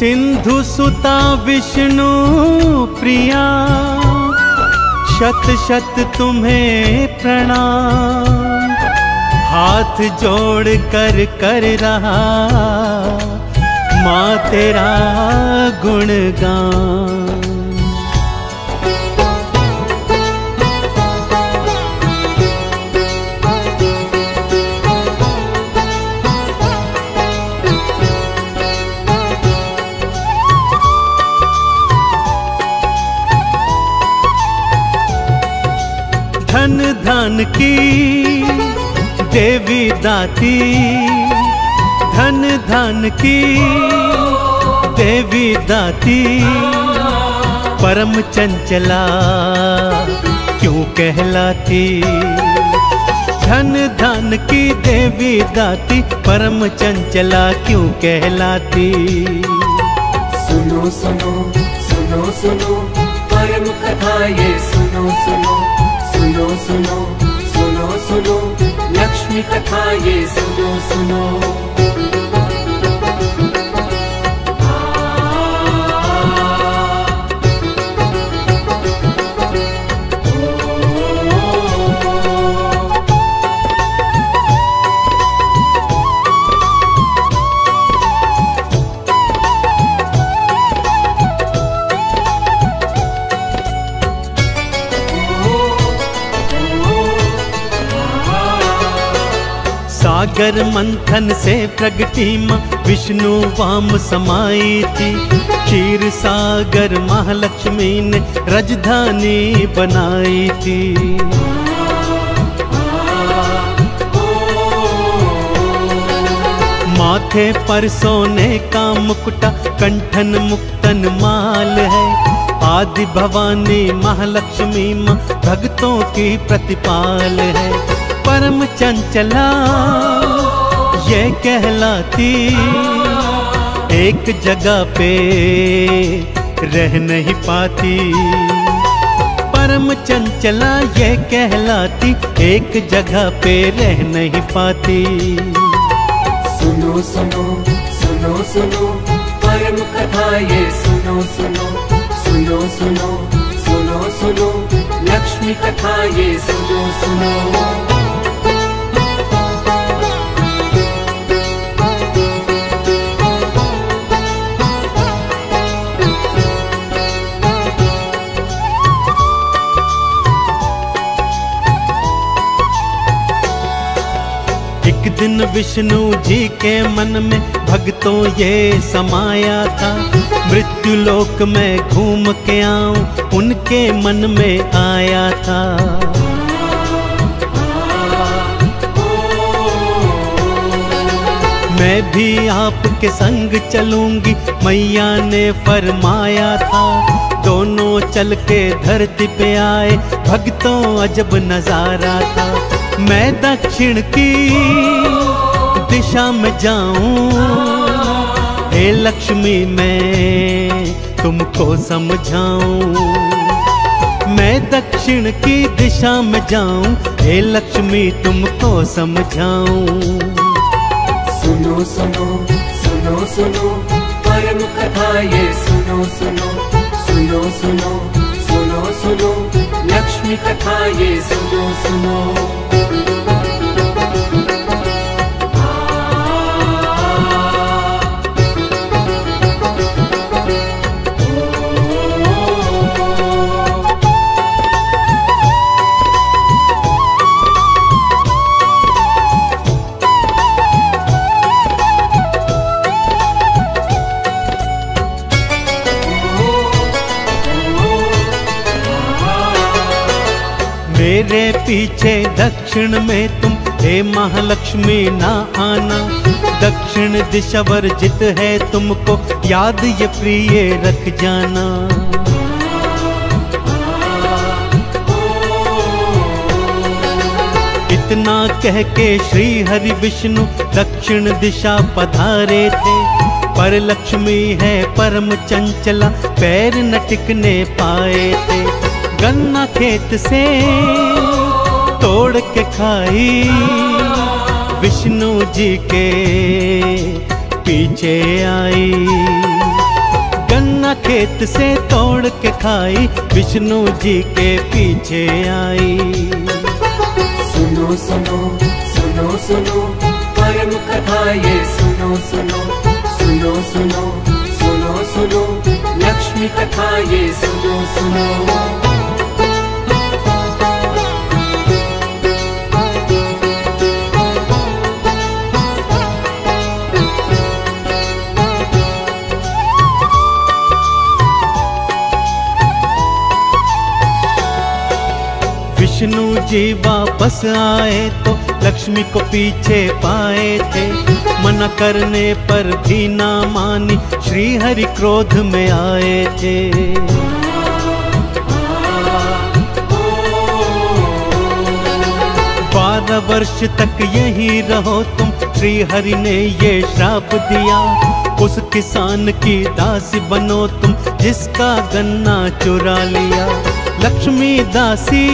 सिंधु सुता विष्णु प्रिया, शत शत तुम्हें प्रणाम। हाथ जोड़ कर कर रहा माँ तेरा गुणगान। धन धन की देवी दाती, धन धन की देवी दाती, परम चंचला क्यों कहलाती। धन धन की देवी दाती, परम चंचला क्यों कहलाती। सुनो सुनो सुनो सुनो परम कथा ये सुनो सुनो, सुनो सुनो सुनो सुनो लक्ष्मी कथा ये सुनो सुनो। सागर मंथन से प्रगटी माँ विष्णु वाम समाई थी। क्षीर सागर महालक्ष्मी ने राजधानी बनाई थी। माथे पर सोने का मुकुटा, कंठन मुक्तन माल है। आदि भवानी महालक्ष्मी माँ भक्तों की प्रतिपाल है। परम चंचला ये कहलाती, एक जगह पे रह नहीं पाती। परम चंचला ये कहलाती, एक जगह पे रह नहीं पाती। सुनो सुनो सुनो सुनो परम कथा ये सुनो सुनो, सुनो सुनो सुनो सुनो लक्ष्मी कथा ये सुनो सुनो। एक दिन विष्णु जी के मन में भक्तों ये समाया था। मृत्यु लोक में घूम के आऊं उनके मन में आया था। मैं भी आपके संग चलूंगी मैया ने फरमाया था। दोनों चल के धरती पे आए, भक्तों अजब नजारा था। मैं दक्षिण की दिशा में जाऊं, हे लक्ष्मी मैं तुमको समझाऊं। मैं दक्षिण की दिशा में जाऊं, हे लक्ष्मी तुमको समझाऊं। सुनो सुनो सुनो सुनो परम कथा ये सुनो सुनो, सुनो सुनो सुनो सुनो लक्ष्मी कथा ये सुनो सुनो। मेरे पीछे दक्षिण में तुम हे महालक्ष्मी ना आना। दक्षिण दिशा वर्जित है तुमको, याद ये प्रिय रख जाना। इतना कह के श्री हरि विष्णु दक्षिण दिशा पधारे थे। पर लक्ष्मी है परम चंचला, पैर न टिकने पाए थे। गन्ना खेत से तोड़ के खाई, विष्णु जी के पीछे आई। खेत से तोड़ के खाई, विष्णु जी के पीछे आई। सुनो सुनो सुनो सुनो परम कथा ये सुनो सुनो सुनो सुनो सुनो सुनो लक्ष्मी कथा ये सुनो सुनो। विष्णु जी वापस आए तो लक्ष्मी को पीछे पाए थे, मना करने पर भी ना मानी, श्री हरि क्रोध में आए थे। 12 वर्ष तक यही रहो तुम, श्री हरि ने ये श्राप दिया। उस किसान की दासी बनो तुम, जिसका गन्ना चुरा लिया। लक्ष्मी दासी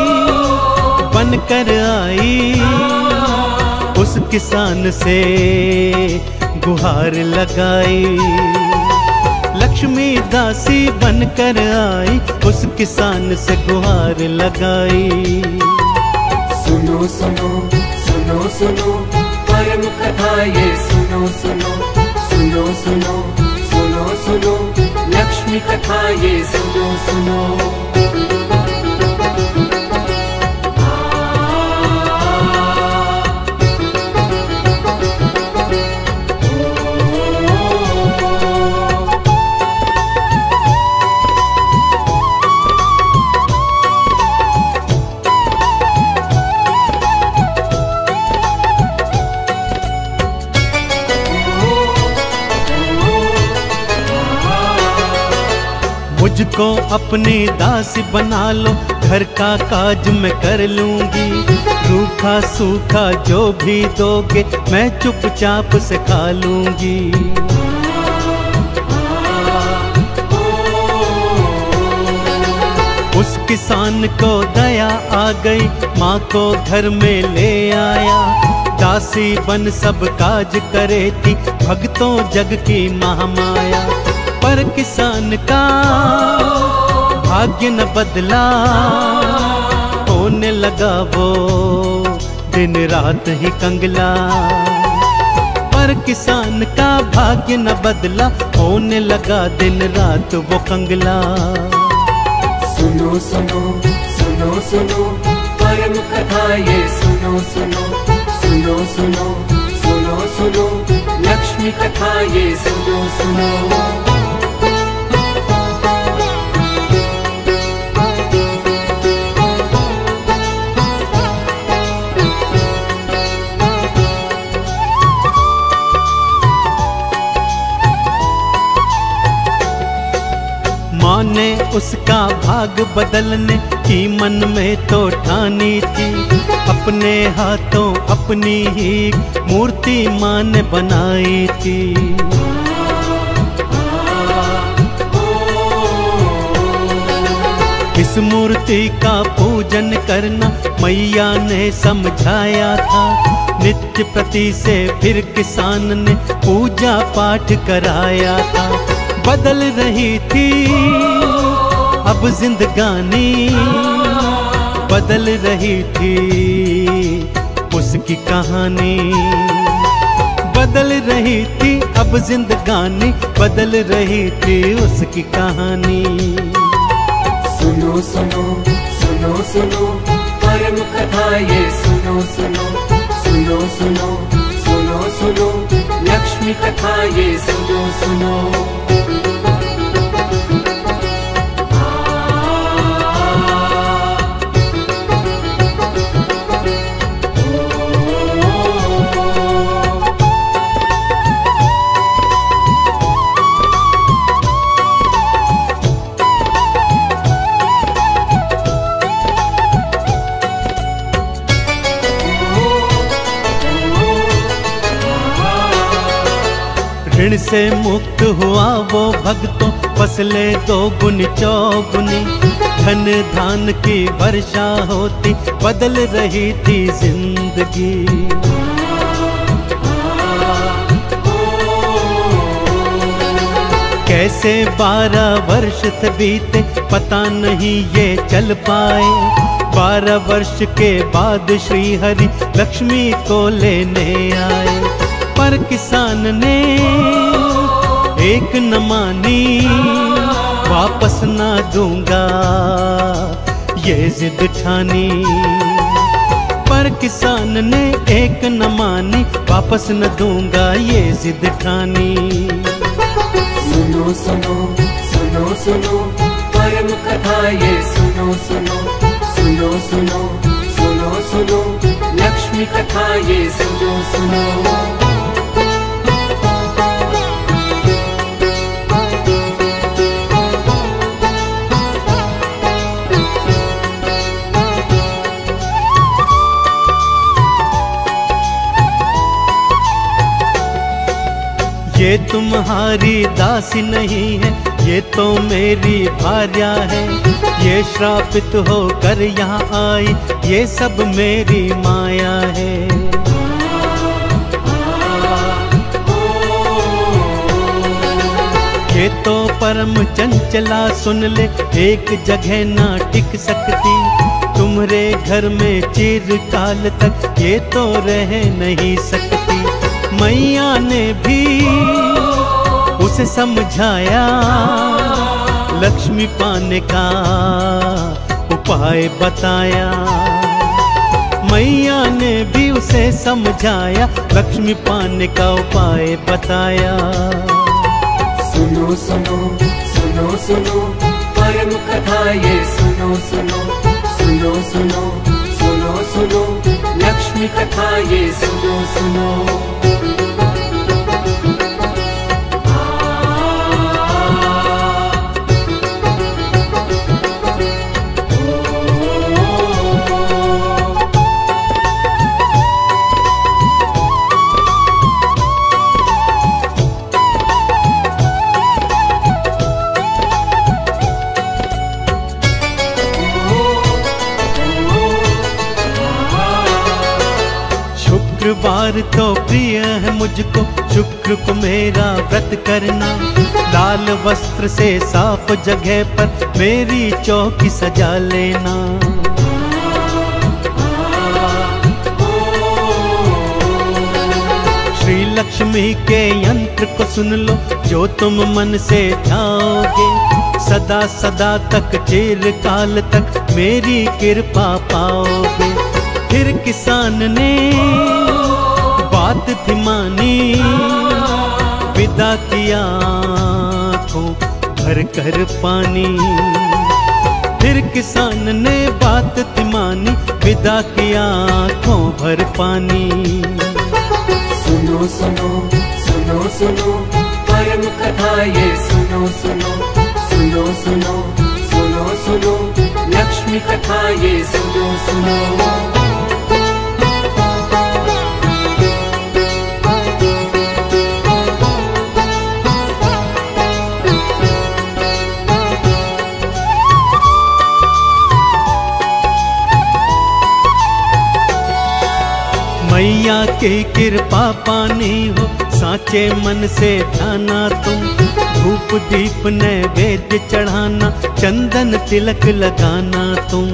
बनकर आई, उस किसान से गुहार लगाई। लक्ष्मी दासी बनकर आई, उस किसान से गुहार लगाई। सुनो सुनो सुनो सुनो परम कथा ये सुनो सुनो सुनो सुनो सुनो सुनो लक्ष्मी कथा ये सुनो सुनो। मुझको अपनी दासी बना लो, घर का काज मैं कर लूंगी। रूखा सूखा जो भी दोगे, मैं चुपचाप से खा लूंगी। उस किसान को दया आ गई, माँ को घर में ले आया। दासी बन सब काज करे थी, भक्तों जग की महामाया। पर किसान का भाग्य न बदला, होने लगा वो दिन रात ही कंगला। पर किसान का भाग्य न बदला, होने लगा दिन रात वो कंगला। सुनो सुनो सुनो सुनो परम कथा ये सुनो सुनो सुनो सुनो सुनो सुनो लक्ष्मी कथा ये सुनो सुनो। माँ ने उसका भाग बदलने की मन में तो ठानी थी। अपने हाथों अपनी ही मूर्ति माँ ने बनाई थी। इस मूर्ति का पूजन करना मैया ने समझाया था। नित्य प्रति से फिर किसान ने पूजा पाठ कराया था। बदल रही थी अब जिंदगानी, बदल रही थी उसकी कहानी। बदल रही थी अब जिंदगानी, बदल रही थी उसकी कहानी। सुनो सुनो सुनो सुनो परम कथा ये सुनो सुनो सुनो सुनो सुनो सुनो लक्ष्मी कथा ये सुनो सुनो। ऋण से मुक्त हुआ वो भक्तों, फसलें दोगुनी चौगुनी। धन धान की वर्षा होती, बदल रही थी जिंदगी। कैसे 12 वर्ष थे बीते, पता नहीं ये चल पाए। 12 वर्ष के बाद श्री हरि लक्ष्मी को लेने आए। पर किसान ने एक न मानी, वापस ना दूंगा ये जिद ठानी। पर किसान ने एक न मानी, वापस न दूंगा ये जिद ठानी। सुनो सुनो सुनो सुनो परम कथा ये सुनो सुनो सुनो सुनो सुनो सुनो लक्ष्मी कथा ये सुनो सुनो। ये तुम्हारी दासी नहीं है, ये तो मेरी भार्या है। ये श्रापित होकर यहाँ आई, ये सब मेरी माया है। ये तो परम चंचला, सुन ले एक जगह ना टिक सकती। तुम्हारे घर में चिरकाल तक ये तो रह नहीं सकती। मैया ने भी उसे समझाया, लक्ष्मी पाने का उपाय बताया। मैया ने भी उसे समझाया, लक्ष्मी पाने का उपाय बताया। सुनो सुनो सुनो सुनो परम कथा ये सुनो सुनो सुनो सुनो सुनो सुनो लक्ष्मी कथा ये सुनो सुनो। शुक्रवार तो प्रिय है मुझको, शुक्र को मेरा व्रत करना। लाल वस्त्र से साफ जगह पर मेरी चौकी सजा लेना। श्री लक्ष्मी के यंत्र को सुन लो, जो तुम मन से ध्याओगे। सदा सदा तक चिरकाल तक मेरी कृपा पाओगे। फिर किसान ने बात थी मानी, विदा किया आँखों भर कर पानी। फिर किसान ने बात थी मानी, विदा किया आँखों भर पानी। सुनो सुनो सुनो सुनो परम कथा ये सुनो सुनो सुनो सुनो सुनो सुनो लक्ष्मी कथा ये सुनो सुनो। मैया की कृपा पानी हो, साचे मन से ध्याना तुम। धूप दीप नैवेद्य चढ़ाना, चंदन तिलक लगाना तुम।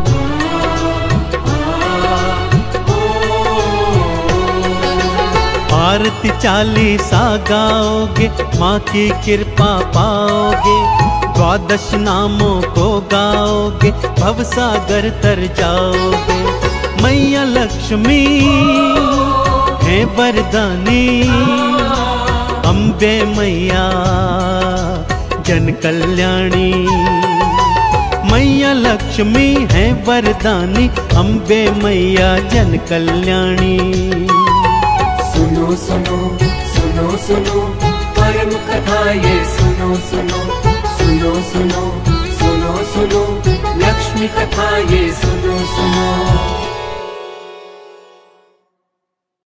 आरती 40 गाओगे, माँ की कृपा पाओगे। 12 नामों को गाओगे, भवसागर तर जाओगे। मैया लक्ष्मी है वरदानी, अम्बे मैया जन कल्याणी। मैया लक्ष्मी है वरदानी, अम्बे मैया जन कल्याणी। सुनो सुनो सुनो सुनो परम कथा ये सुनो सुनो सुनो सुनो सुनो सुनो लक्ष्मी कथा ये सुनो सुनो।